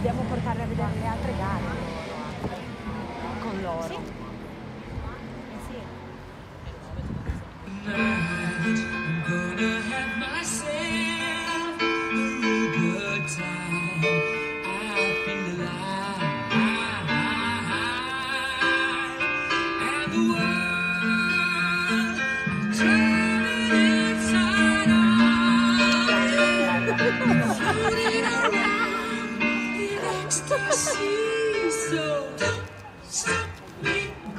Dobbiamo portarle a vedere le altre gare con loro. Sì. Sì. I'm gonna have myself a real good time. I feel alive, and the world turning inside out, floating around in ecstasy. So don't stop me.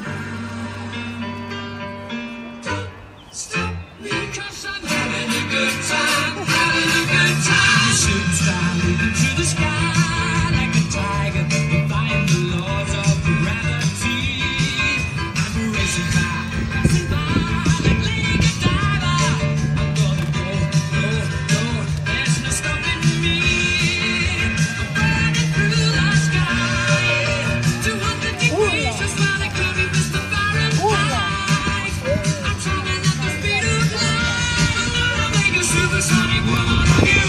Stop me, 'cause I'm having a good time, having a good time. Shooting star leaping to the sky like a tiger, defying the laws of gravity. I'm racing by, passing by like Lady Godiva. I'm gonna go, go, go. There's no stopping me. I'm burning through the sky, 200 degrees, just while it could be Mr. Fahrenheit. I'm traveling at the speed of light. I'm gonna make a supersonic woman of you.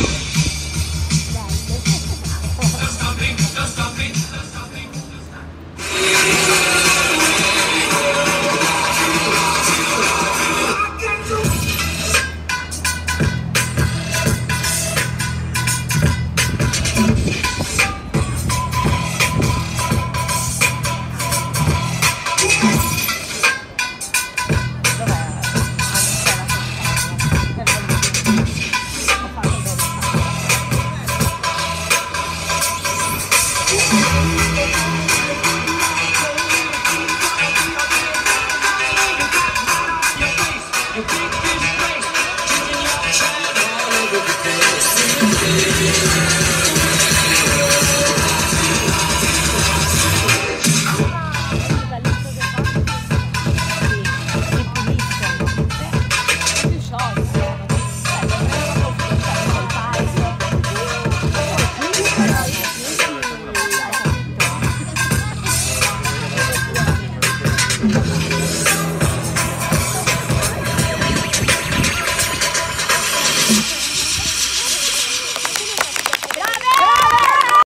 Don't stop me, don't stop me, don't stop me, don't stop Dov'è?